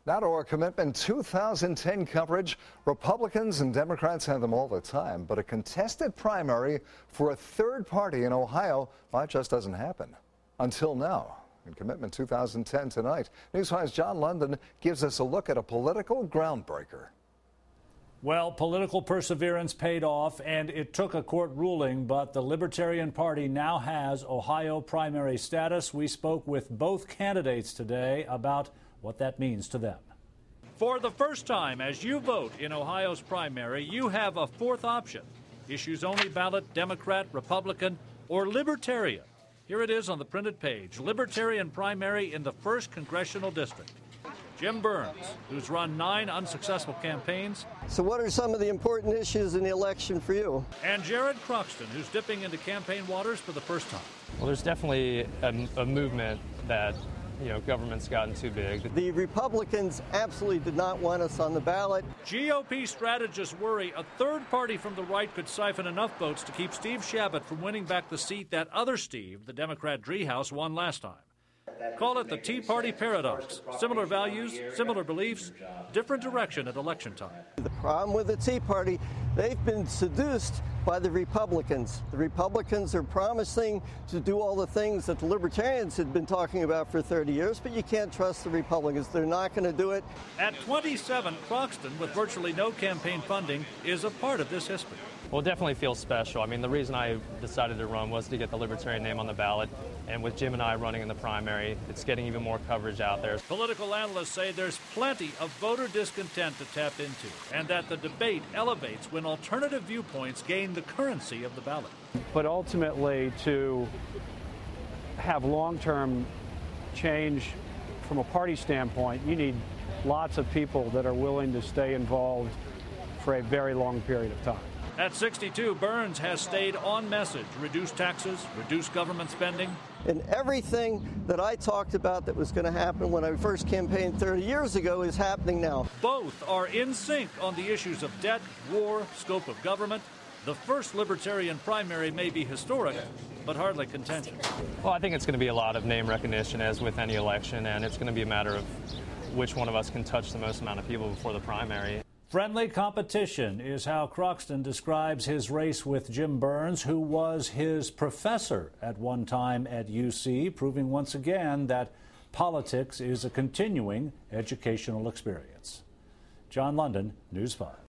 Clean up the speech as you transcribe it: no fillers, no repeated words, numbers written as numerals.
Now to our Commitment 2010 coverage. Republicans and Democrats have them all the time, but a contested primary for a third party in Ohio, well, it just doesn't happen. Until now. In Commitment 2010 tonight, News 5's John London gives us a look at a political groundbreaker. Well, political perseverance paid off, and it took a court ruling, but the Libertarian Party now has Ohio primary status. We spoke with both candidates today about what that means to them. For the first time, as you vote in Ohio's primary, you have a fourth option. Issues only ballot, Democrat, Republican, or Libertarian. Here it is on the printed page. Libertarian primary in the 1st Congressional District. Jim Burns, who's run 9 unsuccessful campaigns. So what are some of the important issues in the election for you? And Jared Croxton, who's dipping into campaign waters for the first time. Well, there's definitely a movement that, government's gotten too big. The Republicans absolutely did not want us on the ballot. GOP strategists worry a third party from the right could siphon enough votes to keep Steve Chabot from winning back the seat that other Steve, the Democrat Driehaus, won last time. Call it the Tea Party paradox. Similar values, similar beliefs, different direction at election time. The problem with the Tea Party, they've been seduced by the Republicans. The Republicans are promising to do all the things that the Libertarians had been talking about for 30 years, but you can't trust the Republicans. They're not going to do it. At 27, Croxton, with virtually no campaign funding, is a part of this history. Well, it definitely feels special. I mean, the reason I decided to run was to get the Libertarian name on the ballot. And with Jim and I running in the primary, it's getting even more coverage out there. Political analysts say there's plenty of voter discontent to tap into, and that the debate elevates when alternative viewpoints gain the currency of the ballot. But ultimately, to have long-term change from a party standpoint, you need lots of people that are willing to stay involved for a very long period of time. At 62, Burns has stayed on message. Reduce taxes, reduce government spending. And everything that I talked about that was going to happen when I first campaigned 30 years ago is happening now. Both are in sync on the issues of debt, war, scope of government. The first Libertarian primary may be historic, but hardly contentious. Well, I think it's going to be a lot of name recognition, as with any election, and it's going to be a matter of which one of us can touch the most amount of people before the primary. Friendly competition is how Croxton describes his race with Jim Burns, who was his professor at one time at UC, proving once again that politics is a continuing educational experience. John London, News 5.